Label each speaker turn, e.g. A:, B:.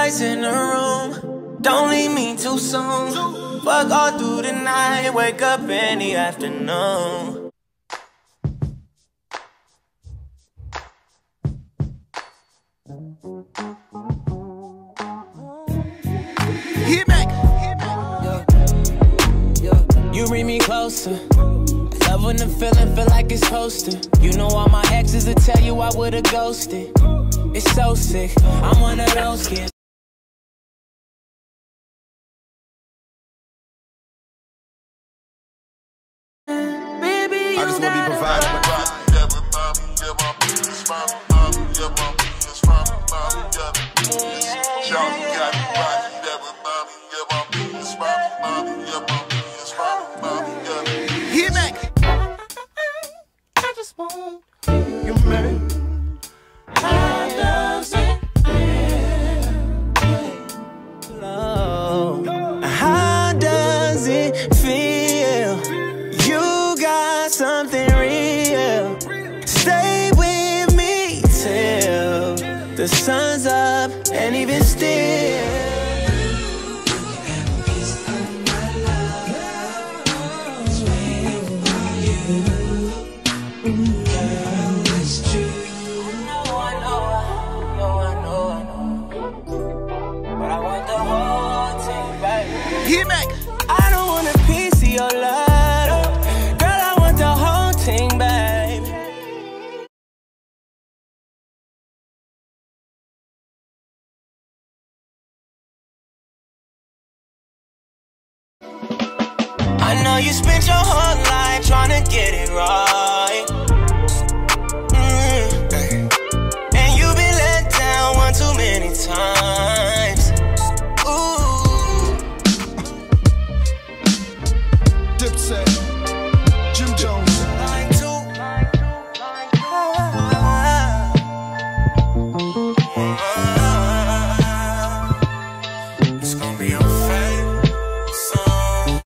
A: lights in the room. Don't leave me too soon. Fuck all through the night, wake up in the afternoon.
B: Hit back.
A: You bring me closer. Love when the feeling feel like it's hosted. You know all my exes will tell you I would've ghosted. It's so sick, I'm one of those kids.
B: I just wanna be provided with. Hit back.
A: I just want
B: You man.
A: how does it feel? How does it feel? You got something real. Stay with me till the sun's up, and even still.
B: Hit back.
A: I don't want a piece of your love, girl, I want the whole thing, babe. I know you spent your whole life trying to get it right.